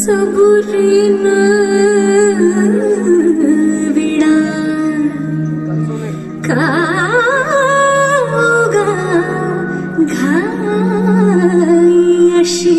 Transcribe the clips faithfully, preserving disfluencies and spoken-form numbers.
सबुरीन विडा कागा घाई अशी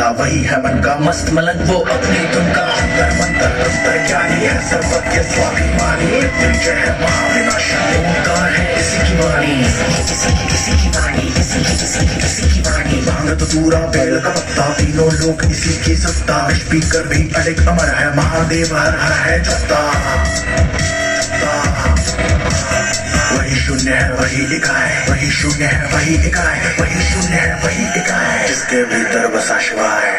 वाला वही है मन का मस्त मलंग, वो अपनी धुन का अंतर मंतर अंतर ज्ञानी है, सर्वज्ञ स्वाभिमानी, मृत्युंजय है महाविनाशी, ओंकार है इसी की वाणी, किसी की किसी की वाणी, किसी की किसी की किसी की वाणी। भांग तो पूरा बेल का पत्ता, तीनों लोग इसी की सत्ता, स्पीकर भी अड़िग अमर है, महादेव हर हर है जपता। वही शून्य है वही इकाई, वही शून्य है वही इकाई, वही शून्य है वही इकाई, जिसके भीतर बसा शिवाय।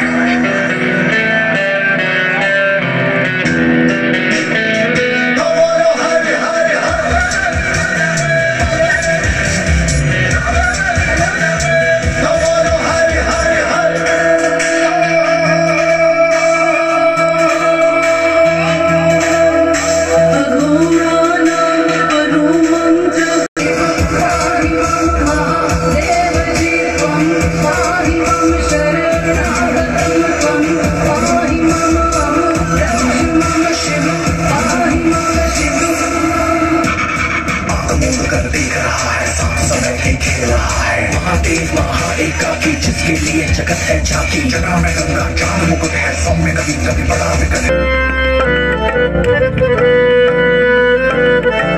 महादेव महाएकाकी, जिसके लिए जगत है झांकी, जगह में गंगा चांद मुकुट है, सौम्य कभी कभी बड़ा विकट है।